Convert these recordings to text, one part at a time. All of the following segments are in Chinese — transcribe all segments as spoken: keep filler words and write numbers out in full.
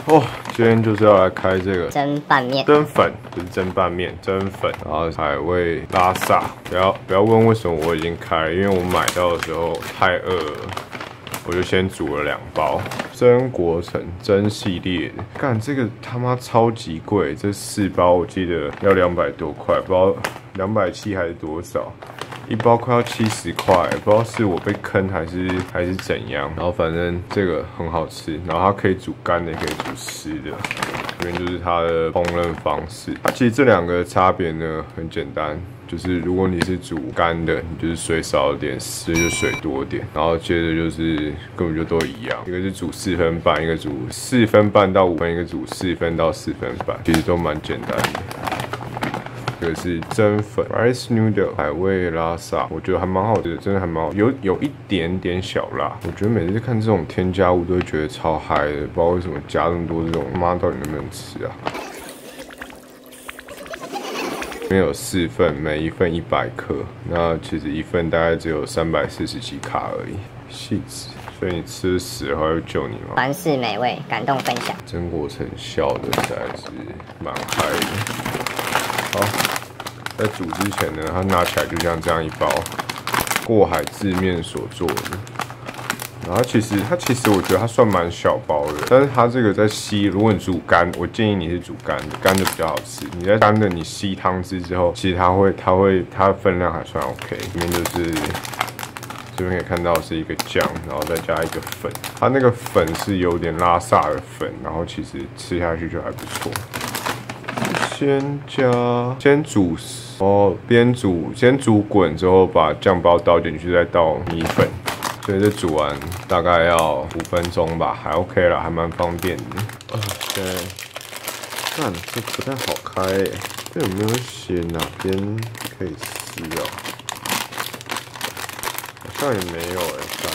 哦，今天就是要来开这个蒸拌面， 蒸粉不是蒸拌面，蒸粉，然后海味拉萨。不要不要问为什么我已经开了，因为我买到的时候太饿了，我就先煮了两包。蒸国城蒸系列的，干这个他妈超级贵，这四包我记得要两百多块，不知道两百七还是多少。 一包快要七十块，不知道是我被坑还是还是怎样。然后反正这个很好吃，然后它可以煮干的，也可以煮湿的。这边就是它的烹饪方式。它其实这两个差别呢很简单，就是如果你是煮干的，你就是水少一点，湿就水多点。然后接着就是根本就都一样，一个是煮四分半，一个煮四分半到五分，一个煮四分到四分半，其实都蛮简单的。 这个是蒸粉 rice noodle 海味拉萨，我觉得还蛮好吃的，真的还蛮好，有有一点点小辣。我觉得每次看这种添加物都会觉得超嗨的，不知道为什么加那么多这种，妈到底能不能吃啊？里面有四份，每一份一百克，那其实一份大概只有三百四十几卡而已，细致。所以你吃屎的话会救你吗？ 凡事美味，感动分享。 蒸国城笑的实在是蛮嗨的。 好，在煮之前呢，它拿起来就像这样一包过海字面所做的。然后其实它其实我觉得它算蛮小包的，但是它这个在吸，如果你煮干，我建议你是煮干的，干的比较好吃。你在干的你吸汤汁之后，其实它会它会它的分量还算 OK。里面就是这边可以看到是一个酱，然后再加一个粉，它那个粉是有点拉萨的粉，然后其实吃下去就还不错。 先加，先煮哦，边煮，先煮滚之后，把酱包倒进去，再倒米粉，所以这煮完大概要五分钟吧，还 OK 啦，还蛮方便的。OK， 看这不太好开诶，这有没有写哪边可以撕啊？好像也没有诶，看。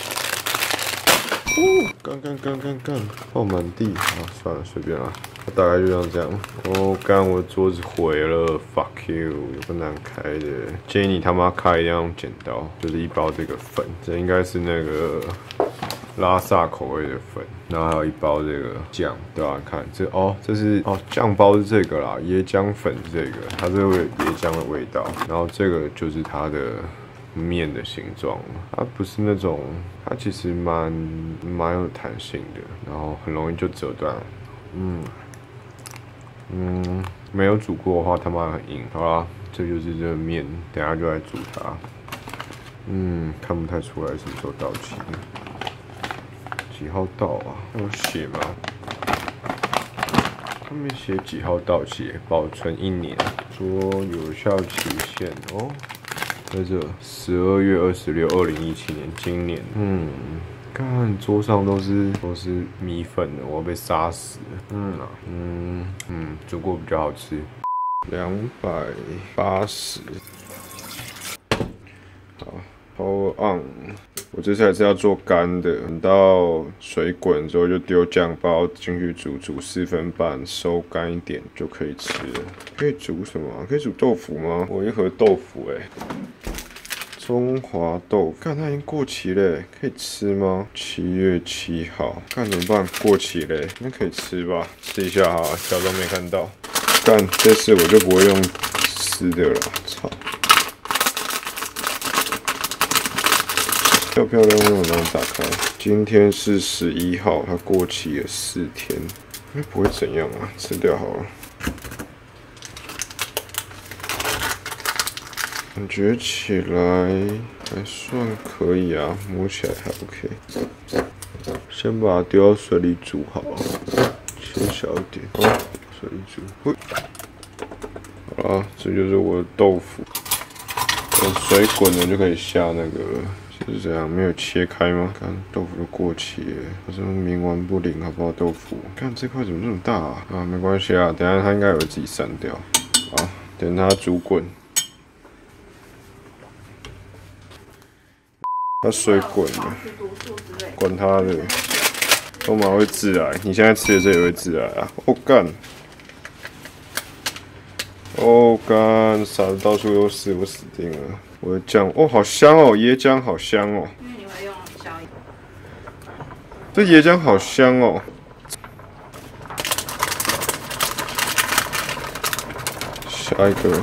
哦，干干干干干，泡满地啊！算了，随便啦。大概就像这样。哦，干，我的桌子毁了 ，fuck you， 有个难开的。建议你他妈开一定要用剪刀，就是一包这个粉，这应该是那个拉萨口味的粉，然后还有一包这个酱，对吧、啊？看这哦，这是哦酱包是这个啦，椰浆粉是这个，它这个椰浆的味道，然后这个就是它的。 面的形状，它不是那种，它其实蛮蛮有弹性的，然后很容易就折断。嗯嗯，没有煮过的话，他妈很硬。好啦，这就是这个面，等一下就来煮它。嗯，看不太出来什么时候到期，几号到啊？有写吗？他没写几号到期，保存一年，说有效期限哦。 在这十二月二十六，二零一七年，今年，嗯，看桌上都是都是米粉的，我要被杀死了。嗯啊，嗯嗯，煮过比较好吃。两百八十，好 ，Power on。我这次还是要做干的，等到水滚之后就丢酱包进去煮，煮四分半，收干一点就可以吃了。可以煮什么、啊？可以煮豆腐吗？我一盒豆腐哎、欸。 中华豆腐，看它已经过期嘞，可以吃吗？七月七号，看怎么办？过期嘞，那可以吃吧？吃一下哈，假装没看到。干，这次我就不会用湿的了，操！漂漂亮亮，然后打开。今天是十一号，它过期了四天，应该不会怎样啊，吃掉好了。 感觉起来还算可以啊，摸起来还 OK。先把它丢到水里煮好，切小一点，哦，水里煮。嘿，好啦，这就是我的豆腐。等水滚了就可以下那个，就是这样，没有切开吗？看豆腐都过期了，我什么冥顽不灵好不好？豆腐，看这块怎么这么大啊？啊，没关系啊，等一下它应该也会自己散掉。好，等它煮滚。 它水滚了，管它的，都马会致癌。你现在吃的这也会致癌啊！哦干，哦干，撒的到处都是，我死定了。我的酱，哦好香哦，椰浆好香哦。因为你会用消。这椰浆好香哦。 来一个，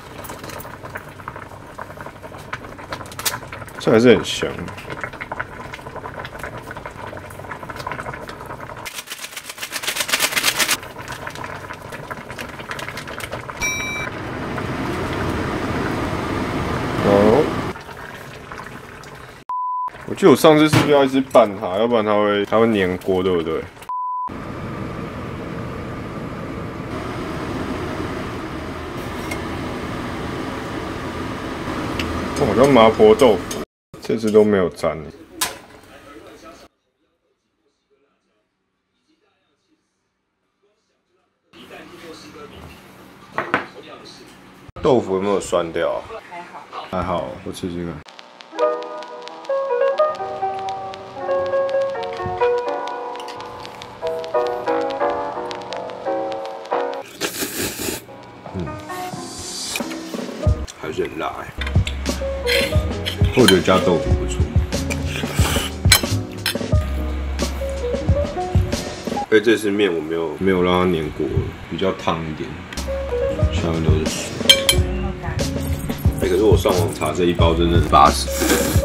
这还是很香。哦，我记得我上次是不是要一直拌它，要不然它会它会粘锅，对不对？我叫麻婆豆腐，这次都没有沾。豆腐有没有酸掉？还好，还好，我吃这个。嗯，还是很辣哎、欸。我觉得加豆腐不错，而这次面我没有没有让它粘锅，比较烫一点，下面都是水。哎、欸，可是我上网查这一包真的是八十，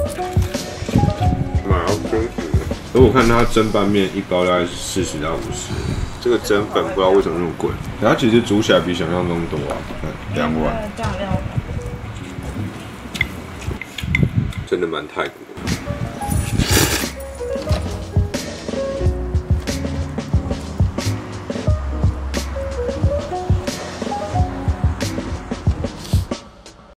蛮要真实的。而我看它蒸拌面一包大概是四十到五十，这个蒸粉不知道为什么那么贵，它其实煮起来比想象中多啊，两碗。真的蛮泰国。